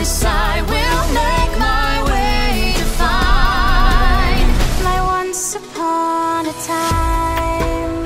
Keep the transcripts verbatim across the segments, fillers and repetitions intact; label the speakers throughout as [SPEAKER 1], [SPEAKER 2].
[SPEAKER 1] promise I will make my way to find my once upon a time.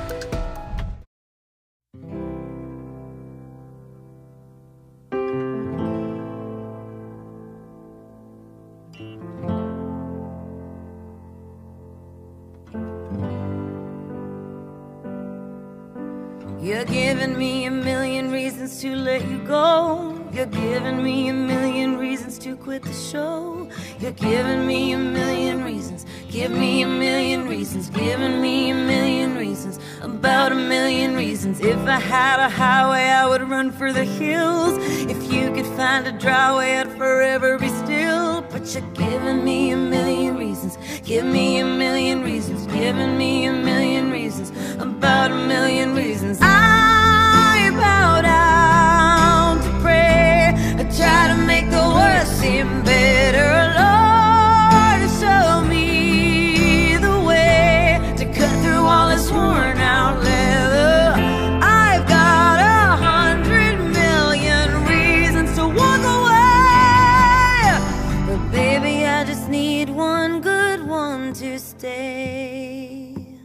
[SPEAKER 2] You're giving me a million reasons to let you go. You're giving me a million reasons to quit the show. You're giving me a million reasons. Give me a million reasons. Giving me a million reasons. About a million reasons. If I had a highway, I would run for the hills. If you could find a dry way, I'd forever be still. But you're giving me a million reasons. Give me a million reasons. Giving me a million reasons. About a million reasons. I bow down to pray. I try to make the worst seem better. Lord, show me the way to cut through all this worn out leather. I've got a hundred million reasons to walk away, but baby, I just need one good one to stay.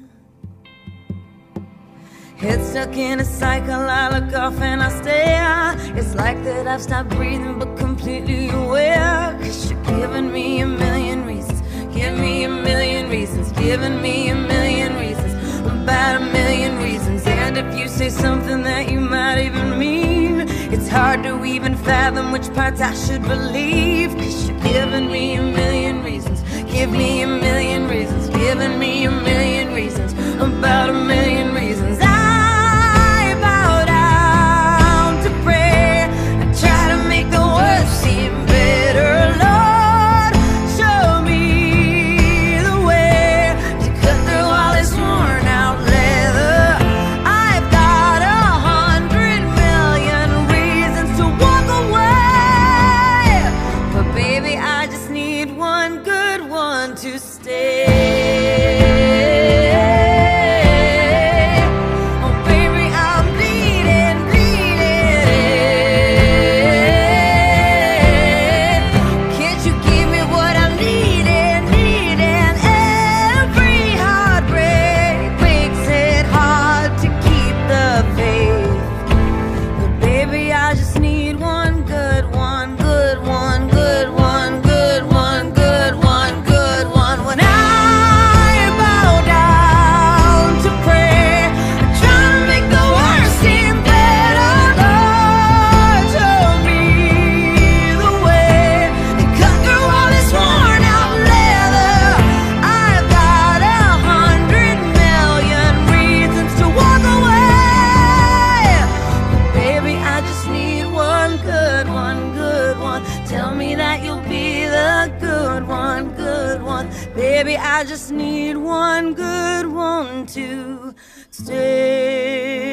[SPEAKER 2] Head stuck in a cycle, I look off and I stare. It's like that I've stopped breathing but completely aware. Cause you're giving me a million reasons. Give me a million reasons. Giving me a million reasons. About a million reasons. And if you say something that you might even mean, it's hard to even fathom which parts I should believe. Cause you're giving me a million reasons. Give me a million reasons. Giving me a million reasons. About a million reasons. Seem better, Lord, show me the way to cut through all this worn out leather. I've got a hundred million reasons to walk away, but baby, I just need one good one to stay. Baby, I just need one good one to stay.